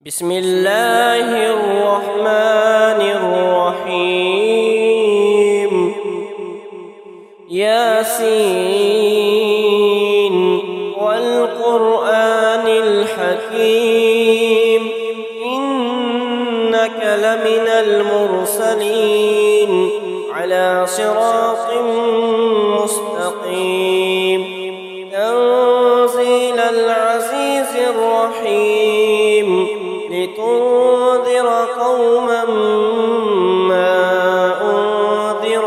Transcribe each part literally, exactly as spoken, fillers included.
بسم الله الرحمن الرحيم ياسين والقرآن الحكيم إنك لمن المرسلين على صراط مستقيم تنزيل العزيز الرحيم لتنذر قوما ما أنذر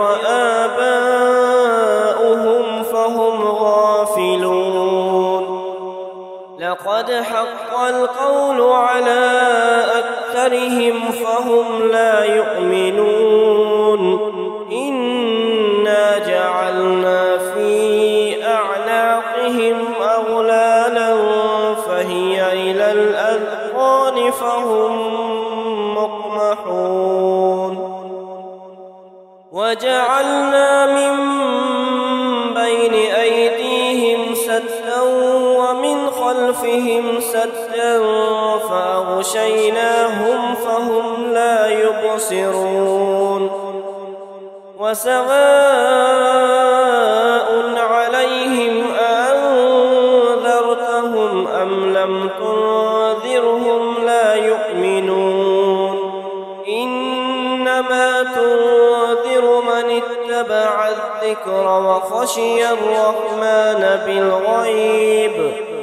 آباؤهم فهم غافلون لقد حق القول على أكثرهم فهم لا يؤمنون إنا جعلنا في أعناقهم أغلالا فهي إلى الأذقان فهم مقمحون وجعلنا من بين أيديهم سدا ومن خلفهم سدا فأغشيناهم فهم لا يبصرون وسواء عليهم أنذرتهم أم لم تنذرهم لا يؤمنون إنما تنذر من اتبع الذكر وخشي الرحمن بالغيب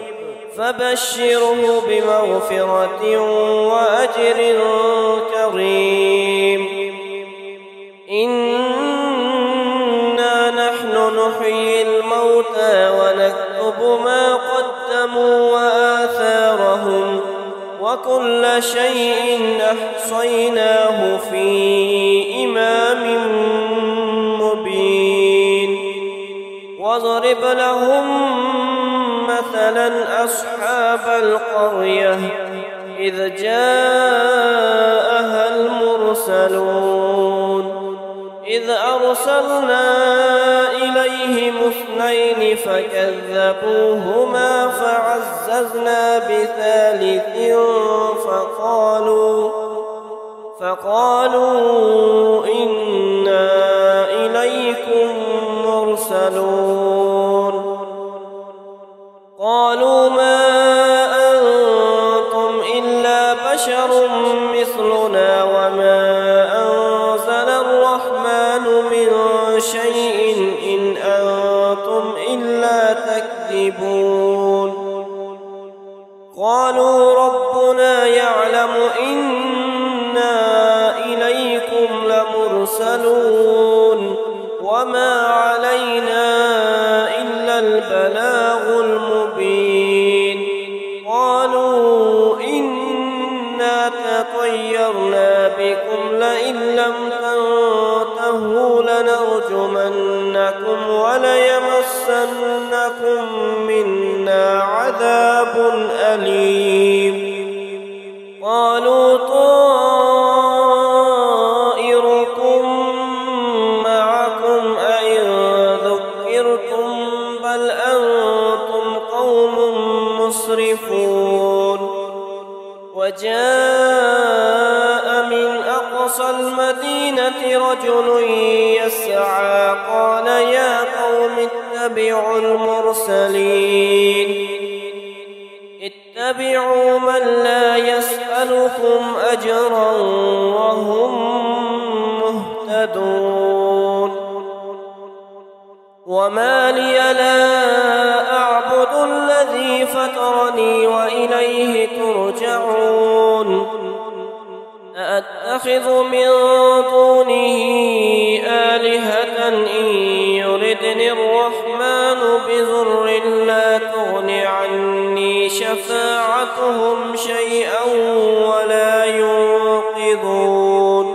فبشره بمغفرة وأجر كريم إنا نحن نحيي الموتى ونكتب ما قدموا وآثارهم وكل شيء أحصيناه في إمام مبين واضرب لهم مثلا أصحاب القرية إذ جاءها المرسلون إذ أرسلنا إليهم اثنين فكذبوهما فعززنا بثالث فقالوا فقالوا إنا إليكم مرسلون قالوا ما أنتم إلا بشر مثلنا وما أنزل الرحمن من شيء إن أنتم إلا تكذبون قالوا ربنا يعلم إنا إليكم لمرسلون وما علينا إلا البلاغ المبين قالوا إنا تطيرنا بكم لئن لم تنتهوا لنرجمنكم وليمسنكم منا عذاب أليم قالوا طائركم معكم أئن ذكرتم بل أنتم قوم مسرفون وجاء من أقصى المدينة رجل يسعى قال يا قوم اتبعوا المرسلين اتبعوا من لا يسألكم أجرا وهم مهتدون وما لي لا أعبد الذي فطرني وإليه ترجعون أأتخذ من دونه آلهة إن يردني الرحمن بضر لا تغن عني شفاعتهم شيئا ولا ينقذون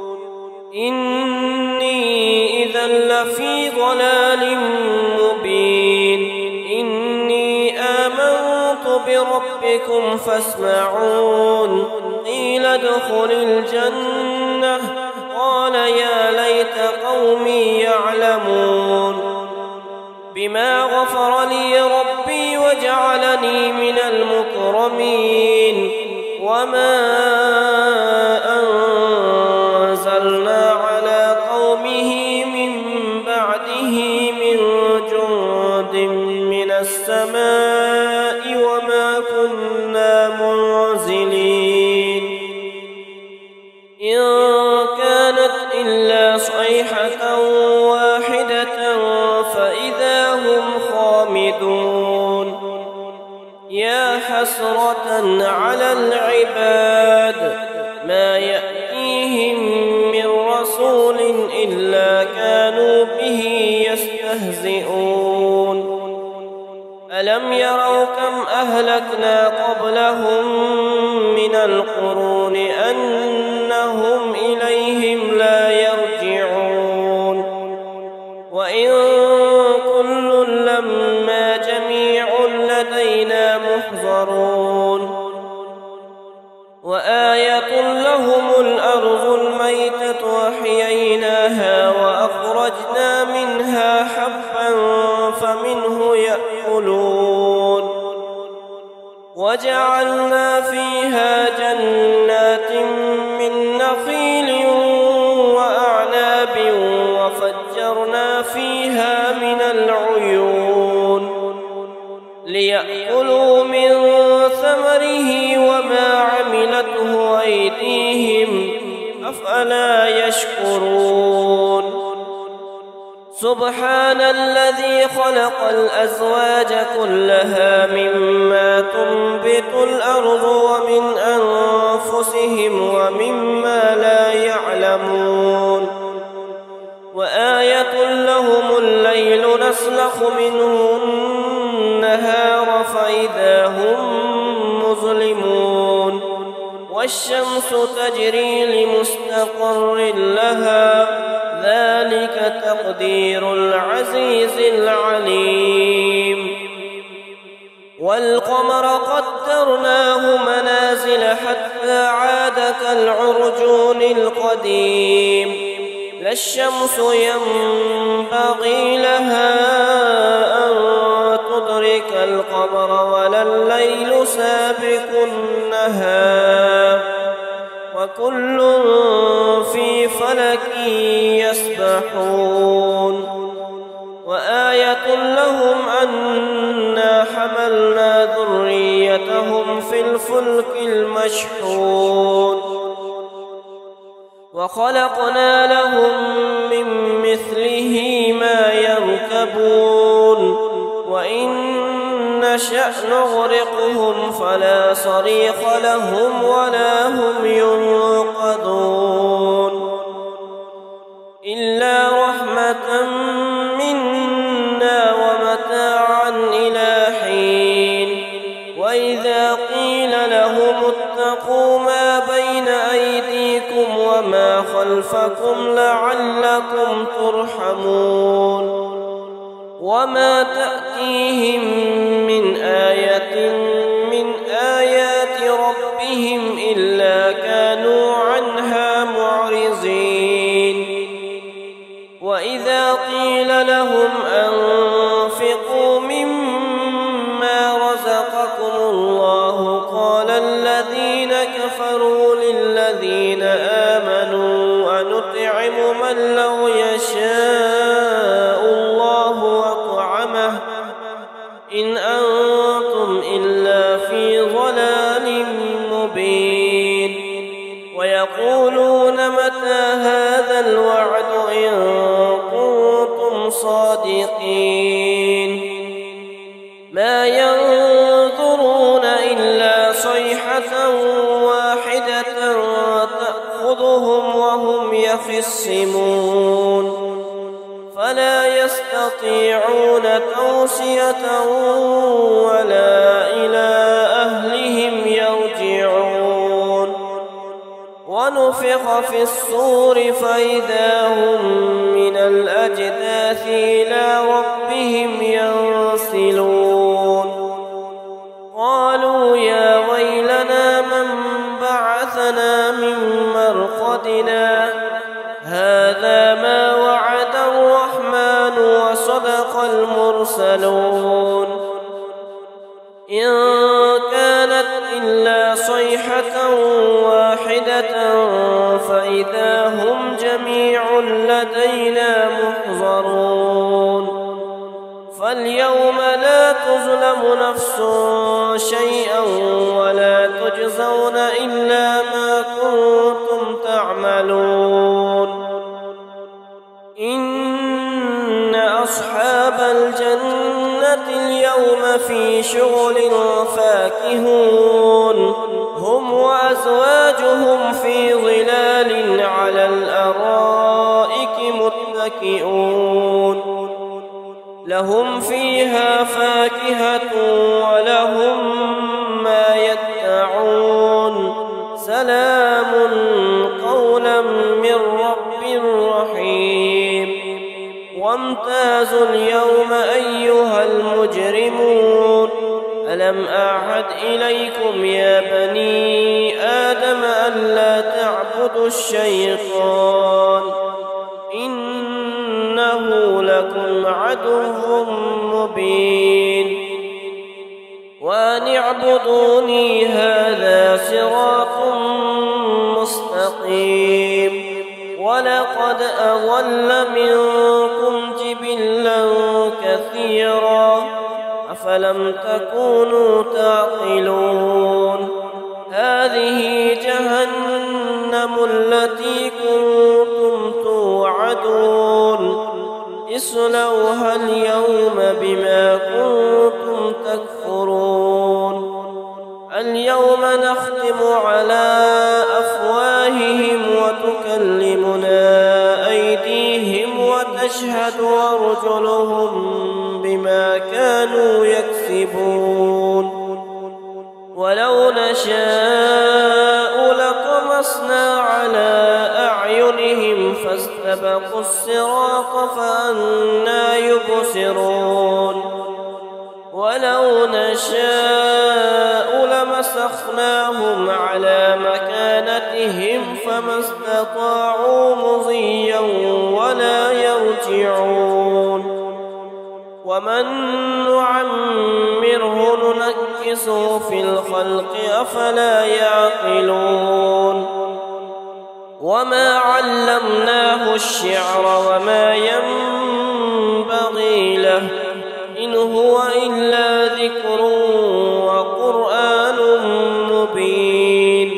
إني إذا لفي ضلال مبين إني آمنت بربكم فاسمعون قيل ادخل الجنة قال يا ليت قومي يعلمون بما غفر لي ربي وجعلني من المكرمين وما أنزلنا على قومه من بعده من جند من السماء وما كنا منزلين إن كانت إلا صيحة واحدة فإذا هم خامدون يا حسرة على العباد ما يأتيهم من رسول إلا كانوا به يستهزئون ألم يروا كم أهلكنا قبلهم من القرون أنهم إليهم لا يرجعون وإن كل لما جميع لدينا محضرون وآية لهم الأرض الميتة وأحييناها وأخرجنا منها حبا فمنه يأكلون وجعلنا فيها جنات من نخيل وأعناب وفجرنا فيها من العيون ليأكلوا من ثمره وما عملته أيديهم أفلا يشكرون سبحان الذي خلق الأزواج كلها مما تنبت الأرض ومن أنفسهم ومما لا يعلمون وآية لهم الليل نسلخ منه النهار فإذا هم مظلمون والشمس تجري لمستقر لها ذلك تقدير العزيز العليم والقمر قدرناه منازل حتى عاد كالعرجون القديم لا الشمس ينبغي لها أن تدرك القمر ولا الليل سابق النهار وكل في فلك يسبحون وآية لهم أنا حملنا ذريتهم في الفلك المشحون وخلقنا لهم من مثله ما يركبون وإن نشأ نغرقهم فلا صريخ لهم ولا هم ينقذون إلا رحمة منا ومتاعا إلى حين وإذا قيل لهم اتقوا ما بين أيديكم وما خلفكم لعلكم ترحمون وما تأتيهم من آية من آيات ربهم إلا كانوا عنها معرضين وإذا قيل لهم أنفقوا مما رزقكم الله قال الذين كفروا للذين آمنوا أنطعم من لو يشاء الله وطعمه إن أنتم إلا في ضلال مبين ويقولون متى هذا الوعد إن كنتم صادقين ما ينظرون إلا صيحة واحدة تأخذهم وهم يخصمون فلا يستطيعون توصية ولا إلى أهلهم يرجعون ونفخ في الصور فإذا هم من الأجداث إلى ربهم ينسلون قالوا يا ويلنا من بعثنا من مرقدنا هذا ما وعد الرحمن وصدق المرسلون إن كانت إلا صيحة واحدة فإذا هم جميع لدينا محضرون فاليوم لا تظلم نفس شيئا ولا تجزون إلا ما كنتم تعملون إن أصحاب الجنة اليوم في شغل فاكهون هم وأزواجهم في ظلال على الأرائك متكئون لهم فيها فاكهة ولهم ما يدعون سلام قولا من رب رحيم وامتازوا اليوم أيها المجرمون ألم أعهد إليكم يا بني آدم ألا تعبدوا الشيطان إنه لكم عدو مبين وأن اعبدوني هذا صراط مستقيم ولقد أضل منكم جبلا كثيرا أفلم تكونوا تعقلون هذه جهنم التي كنتم توعدون اصلوها اليوم بما كنتم تكفرون اليوم نختم على أفواههم وتكلمنا أيديهم وتشهد أرجلهم بما كانوا يكسبون ولو نشاء لطمسنا على أعينهم فاستبقوا الصراط فأنى يبصرون ولو نشاء لمسخناهم على مكانتهم فما استطاعوا مضيا ولا يرجعون ومن نعمره ننكسه في الخلق أفلا يعقلون وما علمناه الشعر وما ينبغي له إن هو إلا ذكر وقرآن مبين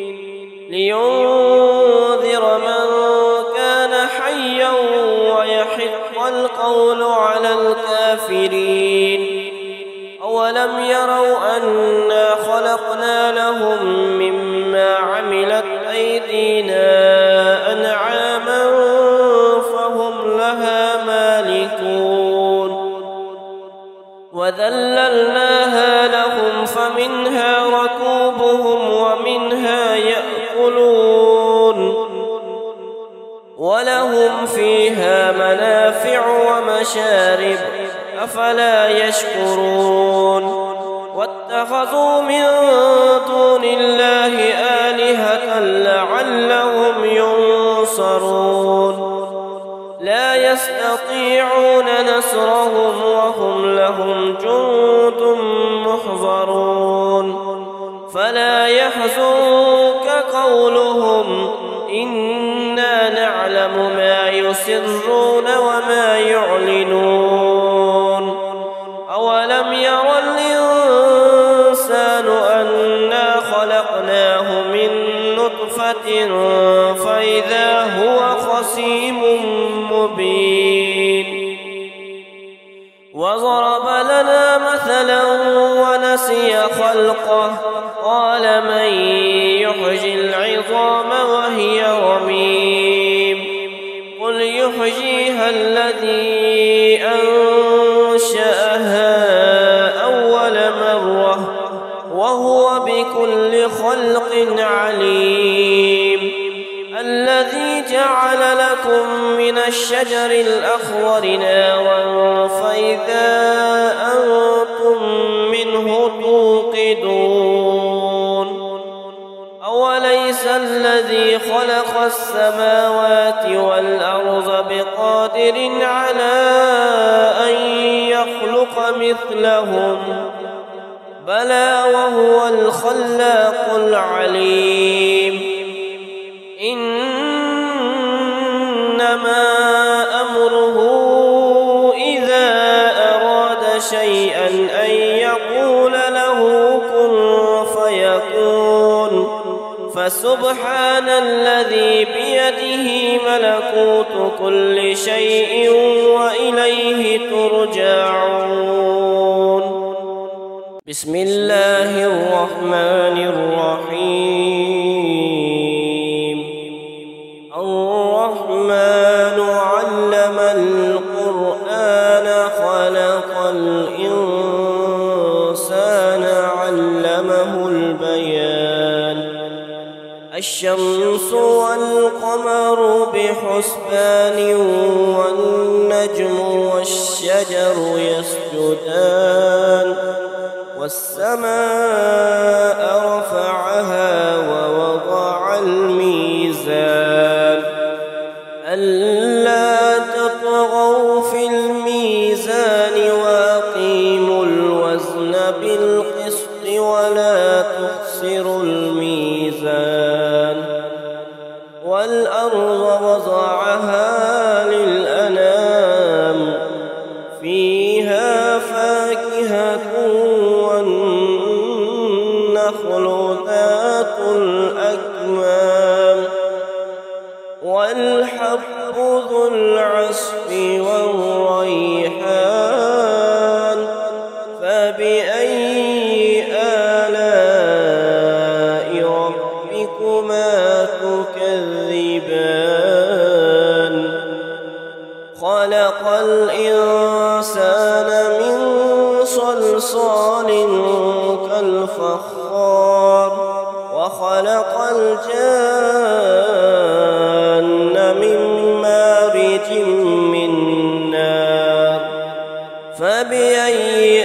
لينذر من كان حيا ويحق القول على الكافرين أولم يروا أنا خلقنا لهم مما عملت أيدينا أنعاما فهم لها مالكون وذللناها لهم فمنها ركوبهم ومنها يأكلون ولهم فيها منافع ومشارب أفلا يشكرون واتخذوا من دون الله آلهة لعلهم ينصرون لا يستطيعون نصرهم وهم لهم جند محضرون فلا يحزنك قولهم إنا نعلم ما يسرون وما يعلنون أولم ير الإنسان أنا خلقناه من نطفة فإذا هو خصيم مبين وضرب لنا مثلا ونسي خلقه قال من يحيي العظام وهي رميم قل يحييها الذي أنشأها أول مرة وهو بكل خلق عليم الذي جعل لكم من الشجر الأخضر نارا فإذا أنتم منه توقدون أوليس الذي خلق السماوات والأرض بقادر على أن يخلق مثلهم بلى وهو الخلاق العليم إنما أمره إذا أراد شيئا أن يقول له كن فيكون فسبحان الذي بيده ملكوت كل شيء وإليه ترجعون بسم الله الرحمن الرحيم الرحمن علم القرآن خلق الإنسان علمه البيان الشمس والقمر بحسبان والنجم والشجر يسجدان والسماء رفعها ووضع الميزان ألا تطغوا في الميزان وأقيموا الوزن بالقسط ولا تخسروا الميزان والأرض وضعها للأنام فيها فاكهة والنخل ذات الأكمام والحب ذو العصف والريحان فبأي آلاء ربكما تكذبان خلق الإنسان من صلصال كالفخار وخلق الجان من مارج من نار فبأي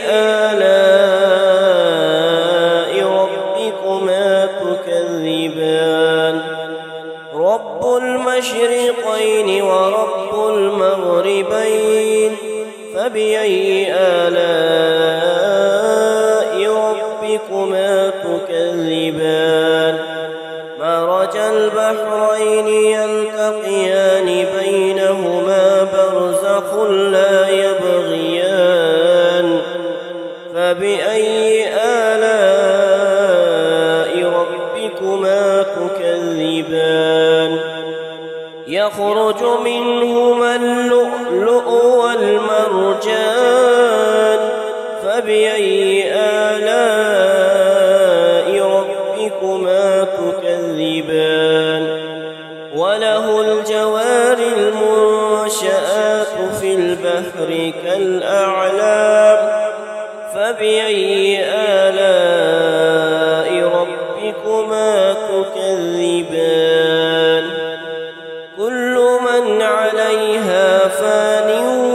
آلاء ربكما تكذبان رب المشرقين ورب المغربين فبأي آلاء ربكما تكذبان مرج البحرين يلتقيان بينهما برزخ لا يبغيان فبأي آلاء ربكما تكذبان يخرج منهما اللؤلؤ والمرجان فبأي آلاء ربكما تكذبان وله الجوار المنشآت في البحر كالأعلام فبأي آلاء ربكما تكذبان كل من عليها فان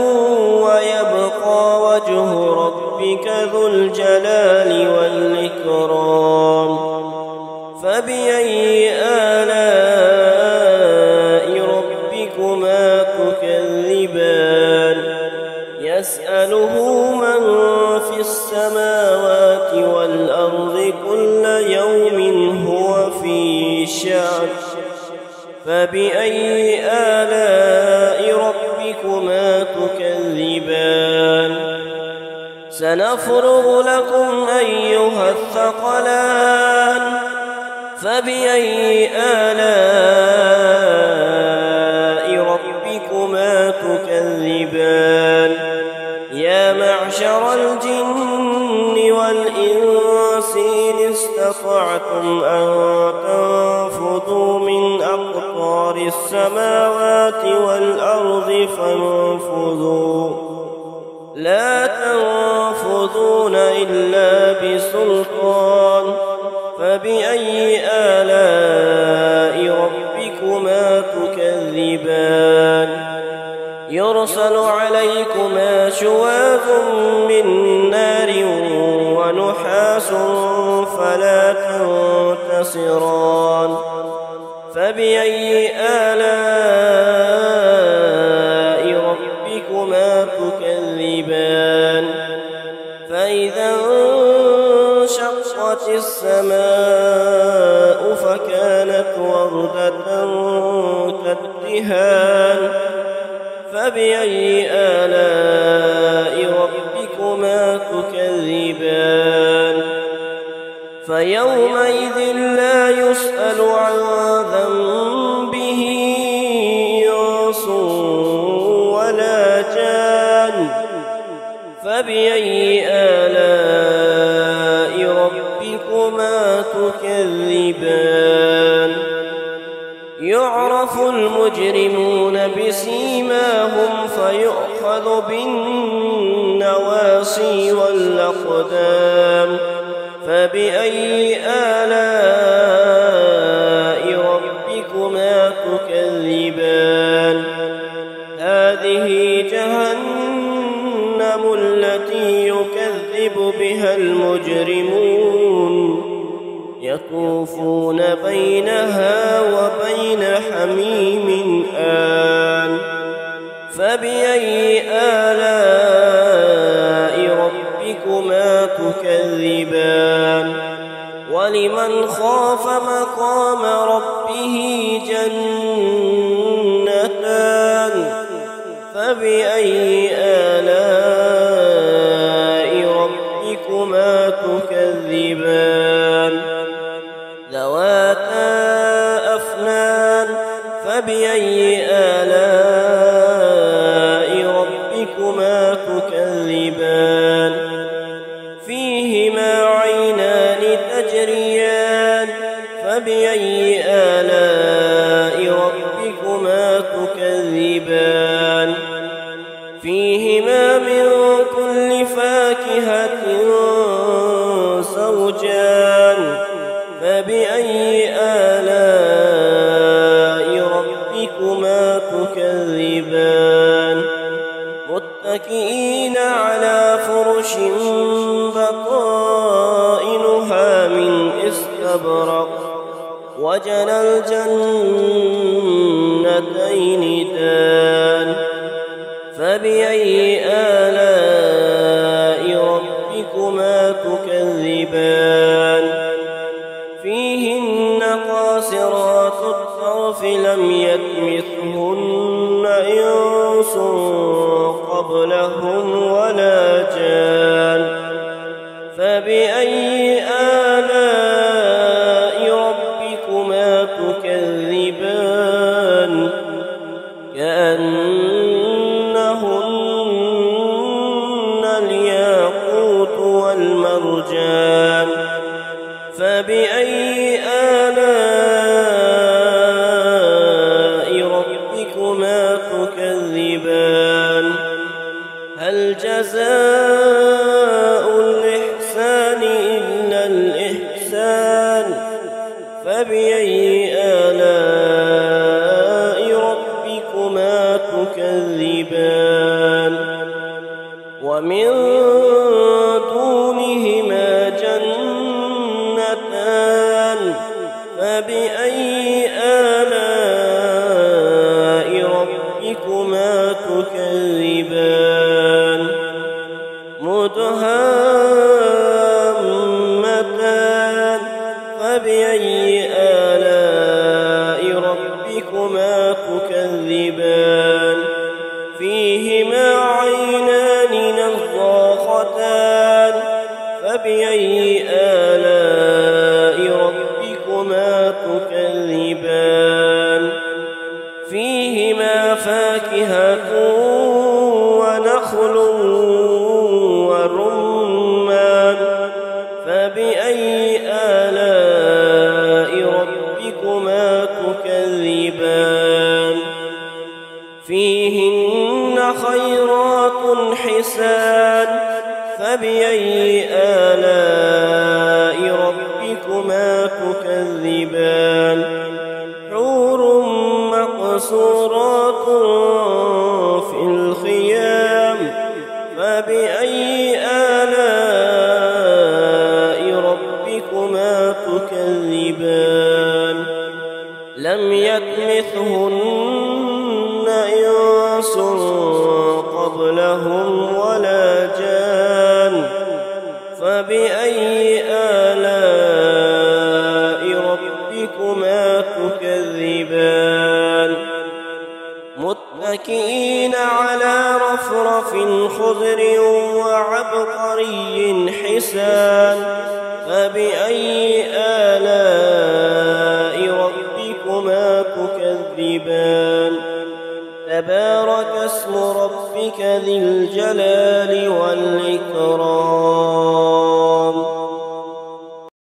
ويبقى وجه ربك ذو الجلال والإكرام فبأي آلاء ربكما تكذبان يسأله من في السماوات والأرض كل يوم هو في شأن فبأي آلاء ربكما تكذبان سنفرغ لكم أيها الثقلان فبأي آلاء ربكما تكذبان يا معشر الجن والإنس إن استطعتم أن تنفذوا من أقطار السماوات والأرض فانفذوا لا تنفذون إلا بسلطان فبأي آلاء ربكما تكذبان يرسل عليكما شواظ من نار ونحاس فلا تنتصران فبأي آلاء ربكما تكذبان فإذا السماء فكانت وردة كالدهان فبأي آلاء ربكما تكذبان فيومئذ لا يسأل عن ذنبه إنس ولا جان فبأي آلاء ربكما تكذبان يعرف المجرمون بسيماهم فيؤخذ بالنواصي والأقدام فبأي آلاء ربكما تكذبان هذه جهنم التي يكذب بها المجرمون يطوفون بينها وبين حميم آن فبأي آلاء ربكما تكذبان ولمن خاف مقام ربه جنتان فبأي آلاء ربكما تكذبان ذواتا أفنان فبأي آلاء ربكما تكذبان فيهما عينان تجريان فبأي آلاء ربكما تكذبان فيهما من كل فاكهة زوجان فبأي آلاء ربكما تكذبان متكئين على فرش بطائنها من استبرق وجنى الجنتين دان فبأي آلاء ربكما تكذبان فيهن قاصرات الطرف لم يطمثهن إنس قبلهم ولا جان فبأي آلاء ربكما تكذبان كأنهن الياقوت والمرجان فبأي آلاء ربكما تكذبان هل جزاء الإحسان إلا الإحسان فبأي آلاء ربكما تكذبان ومن دونهما جنتان فبأي آلاء ربكما تكذبان مدهامتان فبأي آلاء ربكما تكذبان فيهما عينان نضاختان فبأي آلاء ربكما تكذبان فيهما فاكهة ونخل ورمان فبأي آلاء ربكما تكذبان فيهن خيرات حسان فبأي آلاء ربكما تكذبان حور مقصورات في الخيام فبأي آلاء ربكما تكذبان لم يطمثهن إنس قبلهم ولا جان فبأي آلاء تكذبان متكئين على رفرف خضر وعبقري حسان فبأي آلاء ربكما تكذبان تبارك اسم ربك ذي الجلال والإكرام